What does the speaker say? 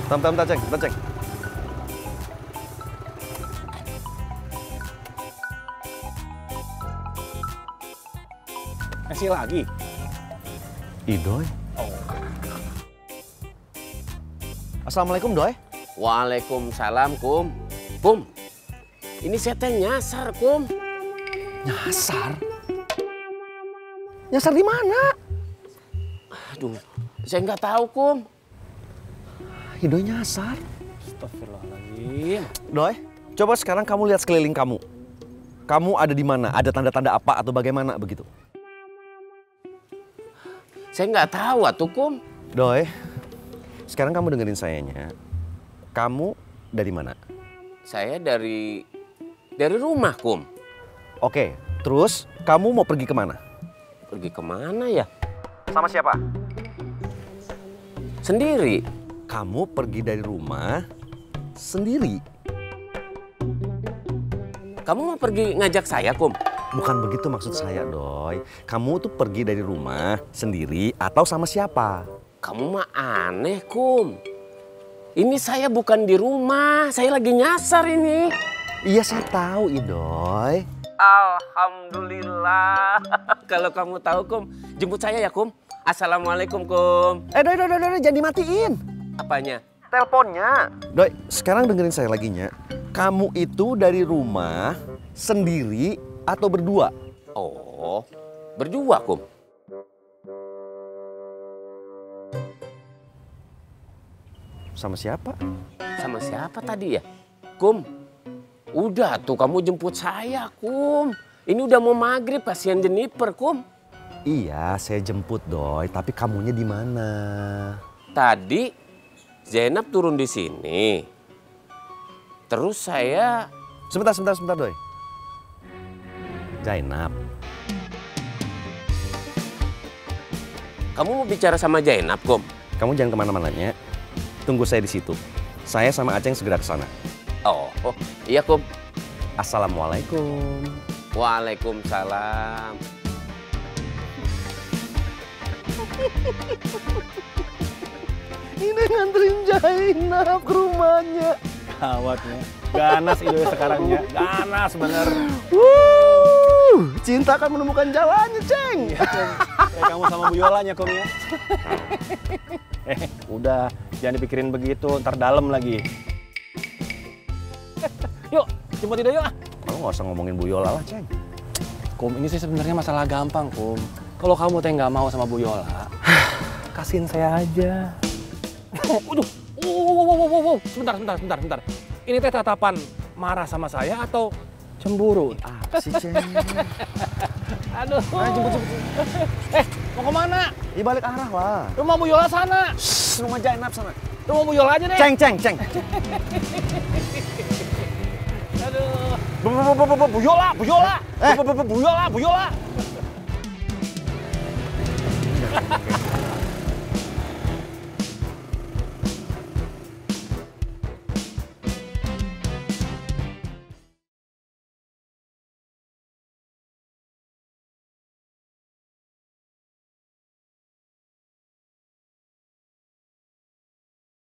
Bentar, Ceng. Bentar, Ceng. Masih lagi? Idoy. Oh. Assalamualaikum, Doy. Waalaikumsalam, Kum. Kum, ini saya teh nyasar, Kum. Nyasar? Nyasar di mana? Aduh, saya nggak tahu, Kum. Idoy nyasar. Astagfirullahaladzim. Doy, coba sekarang kamu lihat sekeliling kamu. Kamu ada di mana? Ada tanda-tanda apa atau bagaimana begitu? Saya nggak tahu, atuh, Kum. Doy, sekarang kamu dengerin sayanya. Kamu dari mana? Saya dari rumah, Kum. Oke, terus kamu mau pergi kemana? Pergi kemana ya? Sama siapa? Sendiri. Kamu pergi dari rumah sendiri. Kamu mau pergi ngajak saya, Kum? Bukan begitu maksud saya, Doy. Kamu tuh pergi dari rumah sendiri atau sama siapa? Kamu mah aneh, Kum. Ini saya bukan di rumah, saya lagi nyasar ini. Iya, saya tahu, Idoy. Alhamdulillah. Kalau kamu tahu, Kum, jemput saya ya, Kum. Assalamualaikum, Kum. Doy, jangan dimatiin. Apanya? Teleponnya. Doy, sekarang dengerin saya lagi, Nya. Kamu itu dari rumah sendiri atau berdua? Oh, berdua, Kum. Sama siapa? Sama siapa tadi ya? Kum, udah tuh kamu jemput saya, Kum. Ini udah mau maghrib, kasihan Jennifer, Kum. Iya, saya jemput, Doy. Tapi kamunya di mana? Tadi Zainab turun di sini. Terus saya... Sebentar, Doy. Zainab. Kamu mau bicara sama Zainab, Kum? Kamu jangan kemana-mananya. Tunggu saya di situ. Saya sama Aceng segera ke sana. Oh, iya, Kum. Assalamualaikum. Waalaikumsalam. Ini nganterin Zainab ke rumahnya. Gawatnya. Ganas Idoy sekarangnya. Ganas bener. Cinta akan menemukan jalannya, Ceng. Iya, Ceng. Kayak kamu sama Bu Yolanya, Kum ya. Udah, jangan dipikirin begitu, ntar dalam lagi. Yuk, jemput Idoy yuk. Kamu nggak usah ngomongin Bu Yola lah, Ceng. Kum, ini sih sebenarnya masalah gampang, Kum. Kalau kamu teh nggak mau sama Bu Yola, kasihin saya aja. Waduh, wow. Sebentar. Ini teh tatapan marah sama saya atau cemburu? Apa sih, Ceng? Aduh. Jemput. Mau kemana? Di balik arah lah. Rumah Bu Yola sana. Rumah Zainab sana. Rumah Bu Yola aja deh. Ceng. Aduh. Bu Yola. Bu Yola.